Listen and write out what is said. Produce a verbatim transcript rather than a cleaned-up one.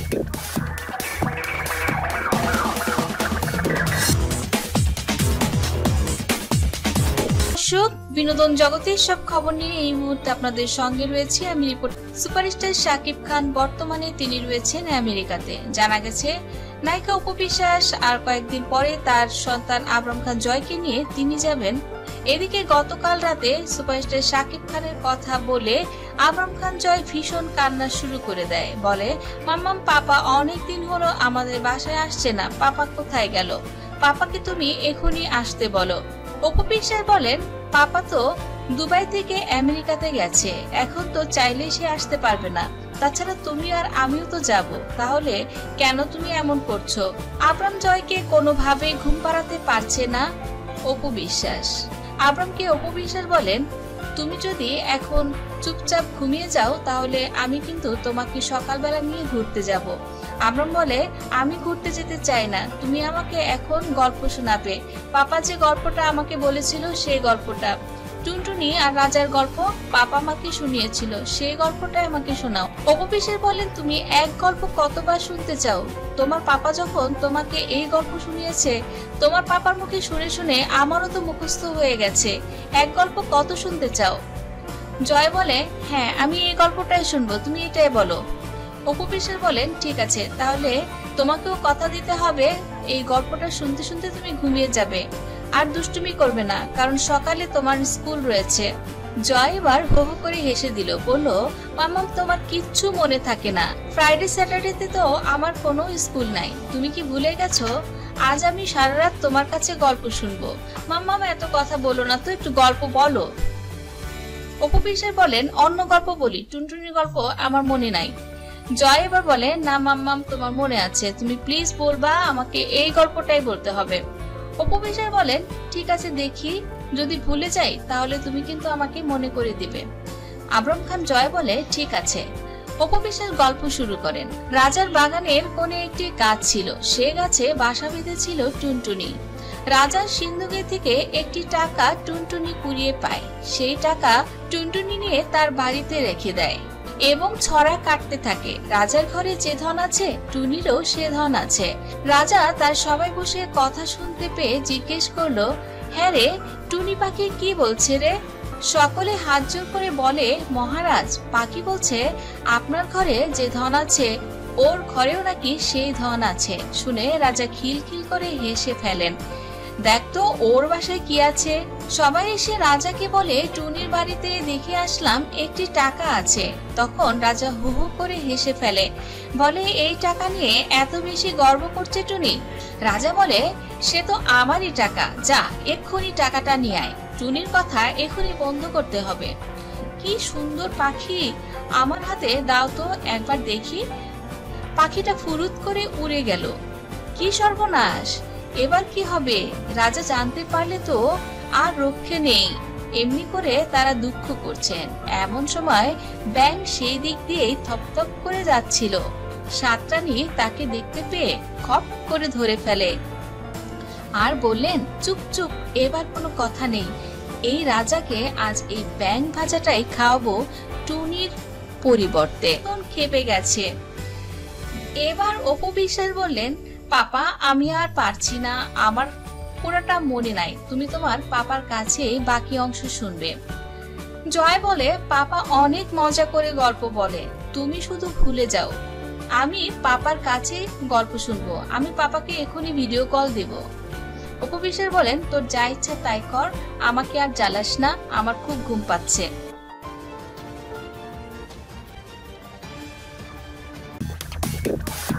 বিনোদন জগতের সব খবর নিয়ে এই মুহূর্তে আপনাদের সঙ্গে রয়েছে আমি রিপোর্ট। সুপারস্টার শাকিব খান বর্তমানে তিনি রয়েছেন আমেরিকাতে। জানা গেছে নায়িকা অপু বিশ্বাস আর কয়েকদিন পরে তার সন্তান আবরাম খান জয়কে নিয়ে তিনি যাবেন। এদিকে গতকাল রাতে সুপারস্টার শাকিব খানের কথা বলে আবরাম খান জয় ভীষণ কান্না শুরু করে দেয়। বলে, মাম্মাম পাপা অনেকদিন হলো আমাদের বাসায় আসছে না, পাপা কোথায় গেল? পাপাকে তুমি এখনই আসতে বলো। অপু বিশ্বাস বলেন, পাপা তো দুবাই থেকে আমেরিকাতে গেছে, এখন তো চাইলে সে আসতে পারবে না, তাছাড়া তুমি আর আমিও তো যাব, তাহলে কেন তুমি এমন করছো? আবরাম জয়কে কোনোভাবে ঘুম পাড়াতে পারছে না অপু বিশ্বাস। আবরামকে অপু বিশ্বাস বলেন, তুমি যদি এখন চুপচাপ ঘুমিয়ে যাও তাহলে আমি কিন্তু তোমাকে সকালবেলা নিয়ে ঘুরতে যাব। আবরাম বলে, আমি ঘুরতে যেতে চাই না, তুমি আমাকে এখন গল্প শোনাবে। পাপা যে গল্পটা আমাকে বলেছিল সেই গল্পটা, টুনটুনি আর রাজার গল্প পাপা আমাকে শুনিয়েছিল, সেই গল্পটাই আমাকে শোনাও। অপু বিশ্বাস বলেন, তুমি এক গল্প কতবার শুনতে চাও? তোমার পাপা যখন তোমাকে এই গল্প শুনিয়েছে, তোমার পাপার মুখে শুনে শুনে আমারও তো মুখস্থ হয়ে গেছে, এক গল্প কত শুনতে চাও? জয় বলে, হ্যাঁ আমি এই গল্পটাই শুনবো, তুমি এটাই বলো। অপু বিশ্বাস বলেন, ঠিক আছে, তাহলে তোমাকেও কথা দিতে হবে এই গল্পটা শুনতে শুনতে তুমি ঘুমিয়ে যাবে, আর দুষ্টুমি করবে না, কারণ সকালে তোমার স্কুল রয়েছে। জয় এবার হো হো করে হেসে দিল, বলল, মাম্মাম তোমার কিচ্ছু মনে থাকে না, ফ্রাইডে স্যাটারডেতে তো আমার কোনো স্কুল নাই, তুমি কি ভুলে গেছো? আজ আমি সারা রাত তোমার কাছে গল্প শুনবো। মাম্মাম এত কথা বলো না তো, একটু গল্প বলো। অপু বিশ্বাস বলেন, অন্য গল্প বলি, টুনটুনির গল্প আমার মনে নাই। জয় এবার বলে, না মাম্মাম তোমার মনে আছে, তুমি প্লিজ বলবা, আমাকে এই গল্পটাই বলতে হবে। অপু বিশ্বাস বলেন, ঠিক আছে দেখি, যদি ভুলে যাই তাহলে তুমি কিন্তু আমাকে মনে করে দিবে। আবরাম খান জয় বলে, ঠিক আছে। অপু বিশ্বাস গল্প শুরু করেন। রাজার বাগানের কোণে একটি গাছ ছিল, সে গাছে বাসা বেঁধেছিল টুনটুনি। রাজার সিন্ধুকে থেকে একটি টাকা টুনটুনি কুড়িয়ে পায়, সেই টাকা টুনটুনি নিয়ে তার বাড়িতে রেখে দেয় এবং ছড়া কাটতে থাকে। রাজার ঘরে যে ধন আছে, টুনিরও সে ধন আছে। রাজা তার সবাই বসে কথা শুনতে পেয়ে জিজ্ঞেস করলো, হ্যাঁ রে, টুনি পাখি কি বলছে রে? সকলে হাত জোর করে বলে, মহারাজ, পাখি বলছে আপনার ঘরে যে ধন আছে ওর ঘরেও নাকি সেই ধন আছে। শুনে রাজা খিলখিল করে হেসে ফেলেন। দেখতো ওর বাসায় কি আছে। সবাই এসে রাজাকে বলে, টুনির বাড়িতে দেখে আসলাম একটি টাকা আছে। তখন রাজা হু হু করে হেসে ফেলে, বলে, এই টাকা নিয়ে এত বেশি গর্ব করছে টুনি? রাজা বলে, সে তো আমারই টাকা, যা এক্ষুনি টাকাটা নিয়ে আয়। টুনির কথা এখনই বন্ধ করতে হবে। কি সুন্দর পাখি, আমার হাতে দাও তো একবার দেখি। পাখিটা ফুরুত করে উড়ে গেল। কি সর্বনাশ, এবার কি হবে? রাজা জানতে পারলে তো আর রক্ষে নেই। এমনি করে তারা দুঃখ করছেন। এমন সময় ব্যাঙ সেই দিক দিয়েই থপথপ করে যাচ্ছিল। সাতরানী তাকে দেখতে পেয়ে খপ করে ধরে ফেলে আর বললেন, চুপ চুপ, এবার কোনো কথা নেই, এই রাজাকে আজ এই ব্যাঙ ভাজাটাই খাওয়াবো টুনির পরিবর্তে। খেপে গেছে। এবার অপু বিশ্বাস বললেন, পাপা আমি আর পারছি না, আমার পুরোটা মনে নাই, তুমি তোমার পাপার কাছে বাকি অংশ শুনবে। জয় বলে, পাপা অনেক মজা করে গল্প বলে, তুমি শুধু ভুলে যাও। আমি পাপার কাছে গল্প শুনবো, আমি পাপাকে এখনই ভিডিও কল দেব। অপু বিশ্বাস বলেন, তোর যা ইচ্ছা তাই কর, আমাকে আর জ্বালাস না, আমার খুব ঘুম পাচ্ছে।